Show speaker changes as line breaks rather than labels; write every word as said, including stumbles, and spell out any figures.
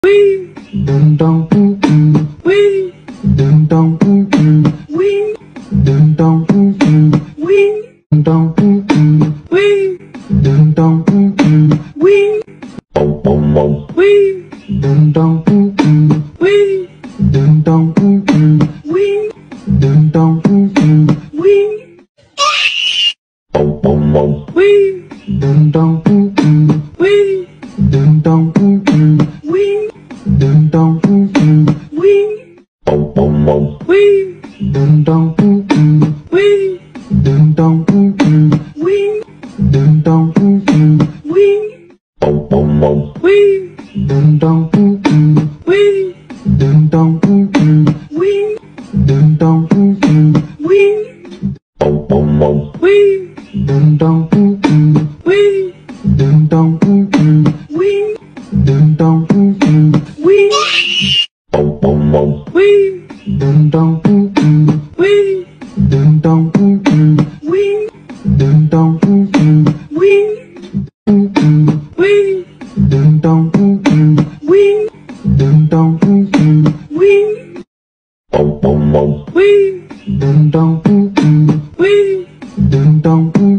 Wee, dum dum dum dum. Wee, dum dum dum dum. Wee, dum dum dum dum. Wee, dum dum dum. Wee, dum dum dum dum. Wee, bum bum bum. Wee, dum dum dum dum. Wee, dum dum dum dum. Wee, dum dum dum dum. Wee, bum bum bum. Wee, dum dum dum dum. Wee, dum dum dum dum. Wee, dum dum dum dum. Wee, bum bum bum. Wee, dum dum dum dum. Wee, dum dum dum dum. Wee, dum dum dum dum. Wee, bum bum bum. Wee, dum dum dum dum. Wee, dum dum dum dum. Wee, dum dum dum dum. Wee, bum bum bum. Wee, dum dum dum dum. Wee, dum dum dum dum. Wee, dum dum dum dum. Wee, bum bum bum. Wee, dum dum dum dum. Wee, dum dum dum dum. Wee, dum dum dum dum. Wee, dum dum. Wee, dum dum dum dum. Wee, dum dum dum dum. Wee, bum bum bum. Wee, dum dum dum dum. Wee, dum dum dum.